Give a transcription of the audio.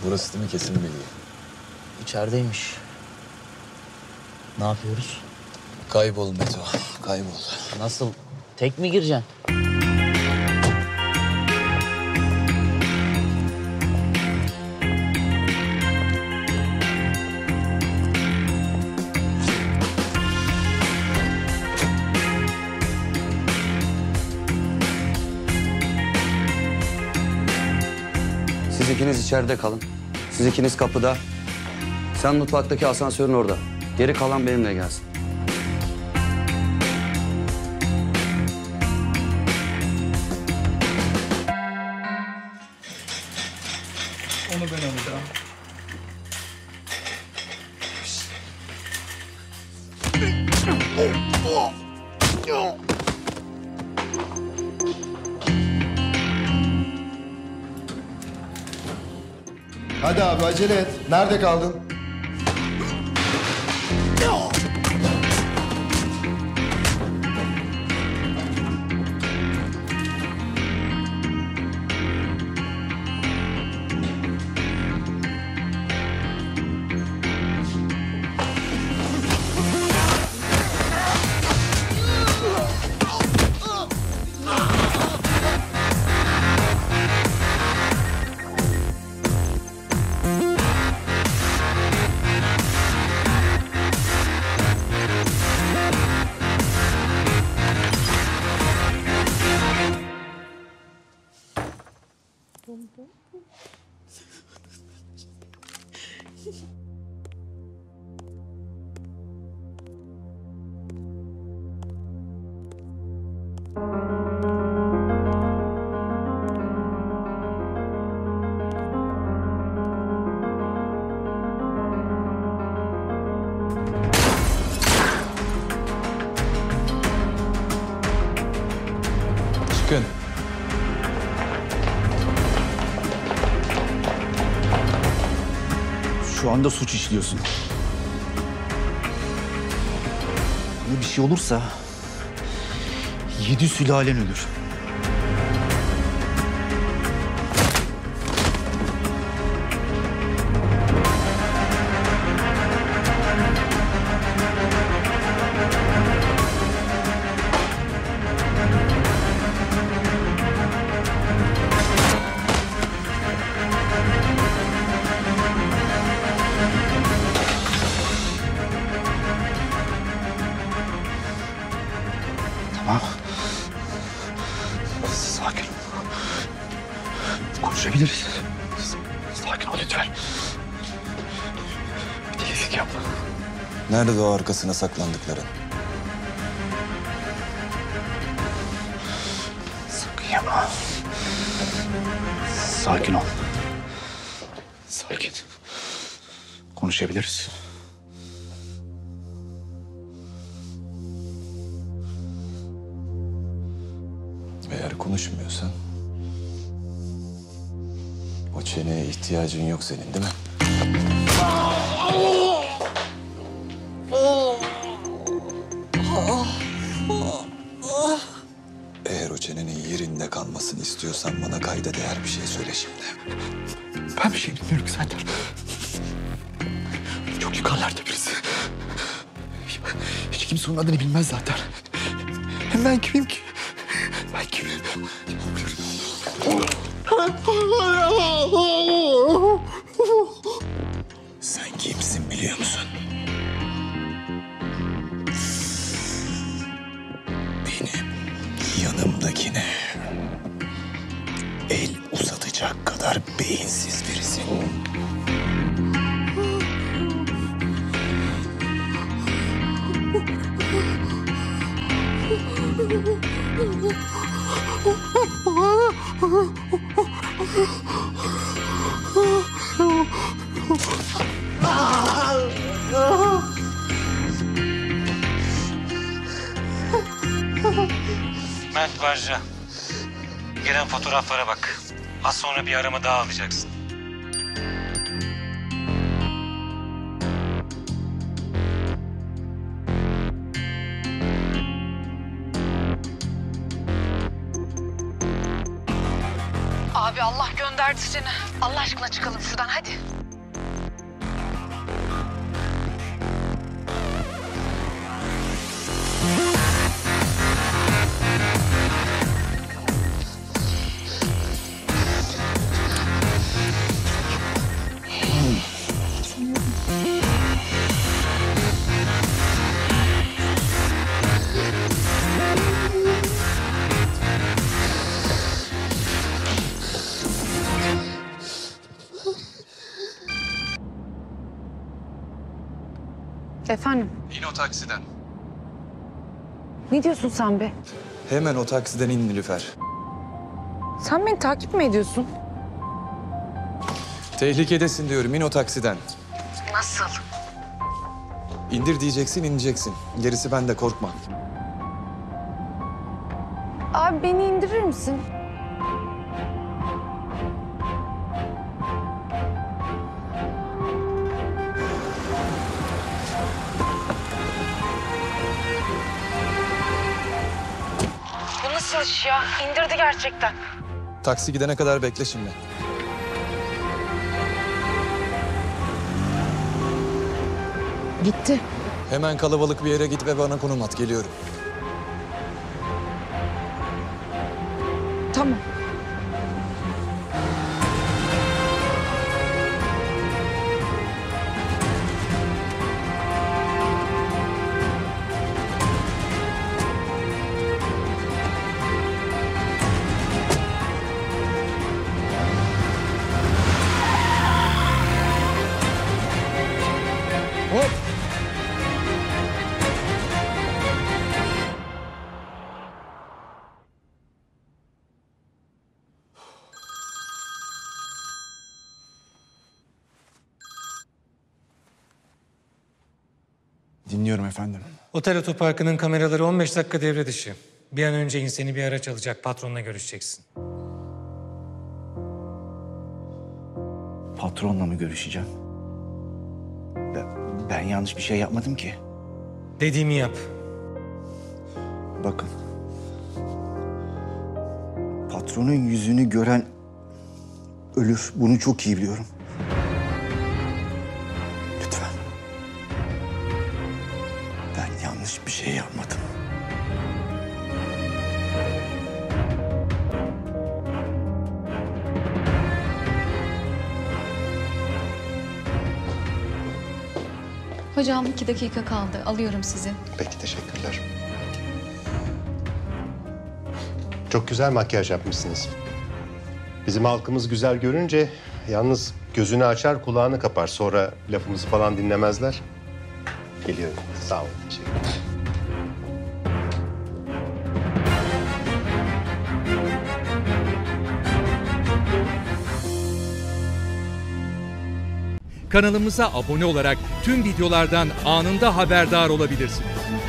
burası değil mi? Kesin bilgi. İçerideymiş. Ne yapıyoruz? Kaybol Meto, kaybol. Nasıl? Tek mi gireceksin? Siz ikiniz içeride kalın. Siz ikiniz kapıda. Sen mutfaktaki asansörün orada. Geri kalan benimle gelsin. Onu ben alacağım. Hadi abi acele et. Nerede kaldın? Çıkın. Şu anda suç işliyorsun. Bana bir şey olursa 7 sülalen ölür. Tamam. Sakin ol. Konuşabiliriz. Sakin ol lütfen. Bir delilik yapma. Nerede o arkasına saklandıkların? Sakın yapma. Sakin ol. Sakin. Konuşabiliriz. Eğer konuşmuyorsan... o çeneye ihtiyacın yok senin değil mi? Eğer o çenenin yerinde kalmasını istiyorsan bana kayda değer bir şey söyle şimdi. Ben bir şey bilmiyorum ki Serdar. Çok yukarılarda birisi. Hiç kimse onun adını bilmez zaten. Hem ben kimim ki? Ben kimim? Sen kimsin biliyor musun? Benim yanımdakine el uzatacak kadar beyinsiz birisin. Mert Barca. Gelen fotoğraflara bak. Az sonra bir arama daha alacaksın. Abi Allah gönderdi seni. Allah aşkına çıkalım şuradan hadi. Efendim? İn o taksiden. Ne diyorsun sen be? Hemen o taksiden in Nilüfer. Sen beni takip mi ediyorsun? Tehlikedesin diyorum, in o taksiden. Nasıl? İndir diyeceksin, ineceksin. Gerisi bende, korkma. Abi beni indirir misin? Bu nasıl iş ya? İndirdi gerçekten. Taksi gidene kadar bekle şimdi. Gitti. Hemen kalabalık bir yere git ve bana konum at, geliyorum. Tamam. Dinliyorum efendim. Otel otoparkının kameraları 15 dakika devre dışı. Bir an önce seni bir araç alacak, patronla görüşeceksin. Patronla mı görüşeceğim? Ben yanlış bir şey yapmadım ki. Dediğimi yap. Bakın. Patronun yüzünü gören ölür. Bunu çok iyi biliyorum. Lütfen. Ben yanlış bir şey yapmadım. Hocam 2 dakika kaldı. Alıyorum sizi. Peki, teşekkürler. Çok güzel makyaj yapmışsınız. Bizim halkımız güzel görünce yalnız gözünü açar kulağını kapar. Sonra lafımızı falan dinlemezler. Geliyorum. Sağ olun. Teşekkürler. Kanalımıza abone olarak tüm videolardan anında haberdar olabilirsiniz.